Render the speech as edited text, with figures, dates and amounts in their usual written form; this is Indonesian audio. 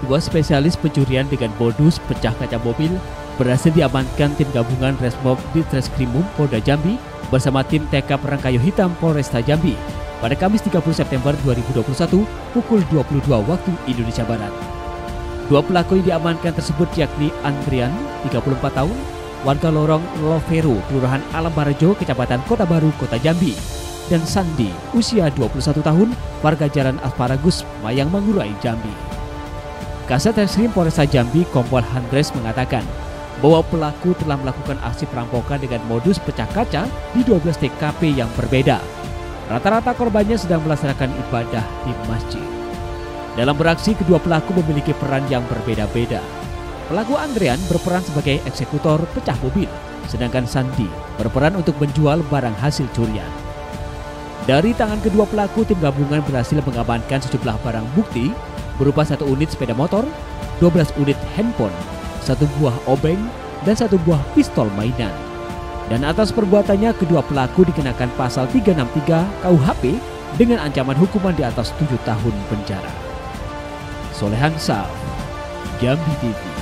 Dua spesialis pencurian dengan modus pecah kaca mobil berhasil diamankan tim gabungan Resmob Ditreskrimum Polda Jambi bersama tim TK Rangkayo Hitam Polresta Jambi pada Kamis 30 September 2021 pukul 22 waktu Indonesia Barat. Dua pelaku yang diamankan tersebut yakni Andrian, 34 tahun, warga Lorong Lovero, Kelurahan Alam Barajo, Kecamatan Kota Baru, Kota Jambi, dan Sandi, usia 21 tahun, warga Jalan Asparagus, Mayang Manggurai, Jambi. Kasat Reskrim Polresta Jambi Kompol Handres mengatakan bahwa pelaku telah melakukan aksi perampokan dengan modus pecah kaca di 12 TKP yang berbeda. Rata-rata korbannya sedang melaksanakan ibadah di masjid. Dalam beraksi, kedua pelaku memiliki peran yang berbeda-beda. Pelaku Andrian berperan sebagai eksekutor pecah mobil, sedangkan Sandi berperan untuk menjual barang hasil curian. Dari tangan kedua pelaku, tim gabungan berhasil mengamankan sejumlah barang bukti berupa 1 unit sepeda motor, 12 unit handphone, 1 buah obeng, dan 1 buah pistol mainan. Dan atas perbuatannya, kedua pelaku dikenakan pasal 363 KUHP dengan ancaman hukuman di atas 7 tahun penjara. Solehan Saf, Jambi TV.